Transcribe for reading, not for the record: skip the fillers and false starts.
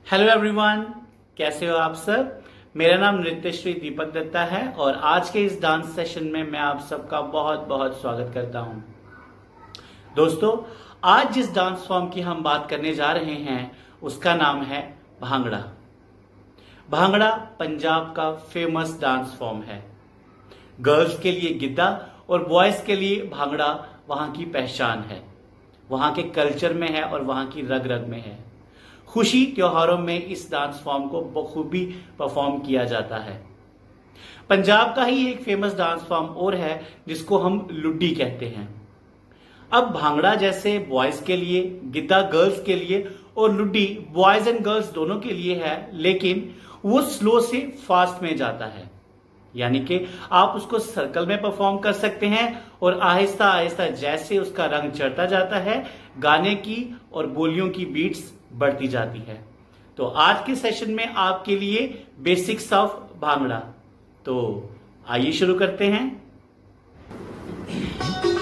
Hello everyone, कैसे हो आप सब। मेरा नाम नृत्यश्री दीपक दत्ता है और आज के इस डांस सेशन में मैं आप सबका बहुत बहुत स्वागत करता हूं। दोस्तों, आज जिस डांस फॉर्म की हम बात करने जा रहे हैं उसका नाम है भांगड़ा। भांगड़ा पंजाब का फेमस डांस फॉर्म है। गर्ल्स के लिए गिद्दा और बॉयज के लिए भांगड़ा वहां की पहचान है, वहां के कल्चर में है और वहां की रग रग में है। खुशी त्योहारों में इस डांस फॉर्म को बखूबी परफॉर्म किया जाता है। पंजाब का ही एक फेमस डांस फॉर्म और है जिसको हम लुड्डी कहते हैं। अब भांगड़ा जैसे बॉयज के लिए, गिद्दा गर्ल्स के लिए और लुड्डी बॉयज एंड गर्ल्स दोनों के लिए है, लेकिन वो स्लो से फास्ट में जाता है। यानी कि आप उसको सर्कल में परफॉर्म कर सकते हैं और आहिस्ता आहिस्ता जैसे उसका रंग चढ़ता जाता है, गाने की और बोलियों की बीट्स बढ़ती जाती है। तो आज के सेशन में आपके लिए बेसिक्स ऑफ भांगड़ा। तो आइए शुरू करते हैं।